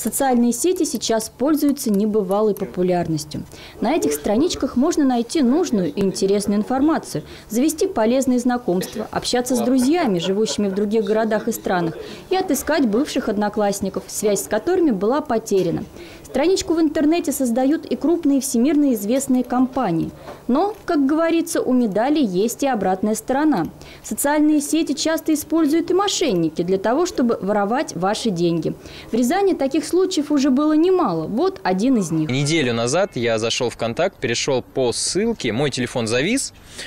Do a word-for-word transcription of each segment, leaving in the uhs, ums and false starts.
Социальные сети сейчас пользуются небывалой популярностью. На этих страничках можно найти нужную и интересную информацию, завести полезные знакомства, общаться с друзьями, живущими в других городах и странах, и отыскать бывших одноклассников, связь с которыми была потеряна. Страничку в интернете создают и крупные всемирно известные компании. Но, как говорится, у медали есть и обратная сторона. Социальные сети часто используют и мошенники для того, чтобы воровать ваши деньги. В Рязани таких случаев уже было немало. Вот один из них. Неделю назад я зашел в «Контакт», перешел по ссылке, мой телефон завис,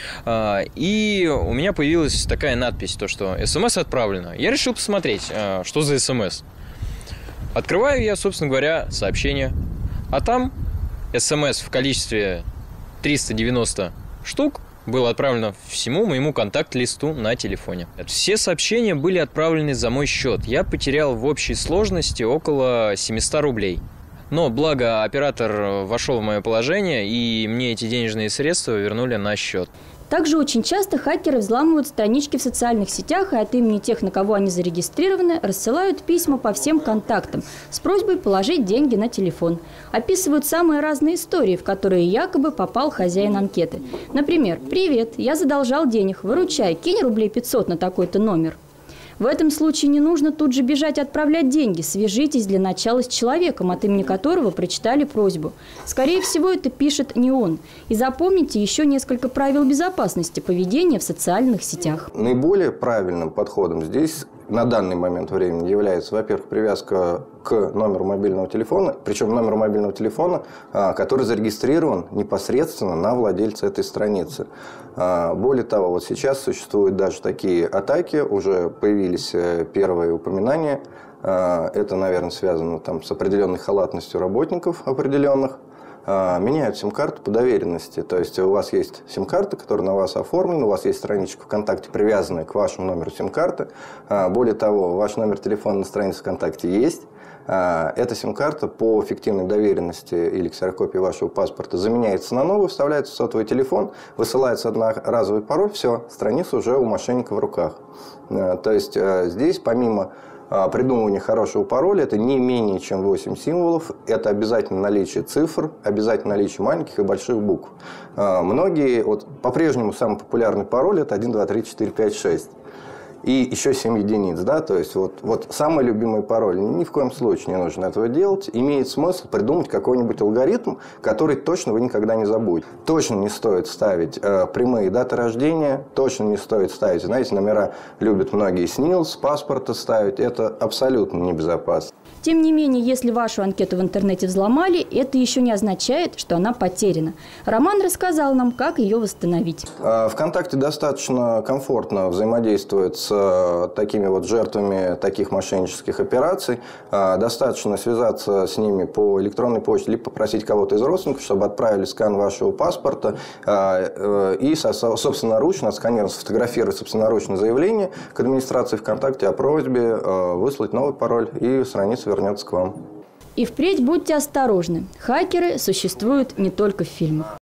и у меня появилась такая надпись, то что СМС отправлено. Я решил посмотреть, что за СМС. Открываю я, собственно говоря, сообщение, а там СМС в количестве триста девяносто штук было отправлено всему моему контакт-листу на телефоне. Все сообщения были отправлены за мой счет. Я потерял в общей сложности около семисот рублей. Но благо оператор вошел в мое положение, и мне эти денежные средства вернули на счет. Также очень часто хакеры взламывают странички в социальных сетях и от имени тех, на кого они зарегистрированы, рассылают письма по всем контактам с просьбой положить деньги на телефон. Описывают самые разные истории, в которые якобы попал хозяин анкеты. Например: «Привет, я задолжал денег, выручай, кинь рублей пятьсот на такой-то номер». В этом случае не нужно тут же бежать отправлять деньги. Свяжитесь для начала с человеком, от имени которого прочитали просьбу. Скорее всего, это пишет не он. И запомните еще несколько правил безопасности поведения в социальных сетях. Наиболее правильным подходом здесь на данный момент времени является, во-первых, привязка к номеру мобильного телефона, причем номеру мобильного телефона, который зарегистрирован непосредственно на владельца этой страницы. Более того, вот сейчас существуют даже такие атаки, уже появились первые упоминания. Это, наверное, связано там с определенной халатностью работников определенных. Меняют сим-карту по доверенности. То есть у вас есть сим-карта, которая на вас оформлена, у вас есть страничка ВКонтакте, привязанная к вашему номеру сим-карты. Более того, ваш номер телефона на странице ВКонтакте есть. Эта сим-карта по фиктивной доверенности или ксерокопии вашего паспорта заменяется на новую, вставляется в сотовый телефон, высылается одноразовый пароль, все, страница уже у мошенника в руках. То есть здесь помимо придумывание хорошего пароля — это не менее чем восемь символов, это обязательно наличие цифр, обязательно наличие маленьких и больших букв. Многие, вот, по-прежнему самый популярный пароль — это один, два, три, четыре, пять, шесть. И еще семь единиц, да, то есть вот, вот самый любимый пароль. Ни в коем случае не нужно этого делать. Имеет смысл придумать какой-нибудь алгоритм, который точно вы никогда не забудете. Точно не стоит ставить э, прямые даты рождения, точно не стоит ставить, знаете, номера любят многие СНИЛС, паспорта ставить. Это абсолютно небезопасно. Тем не менее, если вашу анкету в интернете взломали, это еще не означает, что она потеряна. Роман рассказал нам, как ее восстановить. ВКонтакте достаточно комфортно взаимодействует с такими вот жертвами таких мошеннических операций. Достаточно связаться с ними по электронной почте, либо попросить кого-то из родственников, чтобы отправили скан вашего паспорта и собственноручно отсканировать, сфотографировать собственноручно заявление к администрации ВКонтакте о просьбе выслать новый пароль, и страница вернется к вам. И впредь будьте осторожны. Хакеры существуют не только в фильмах.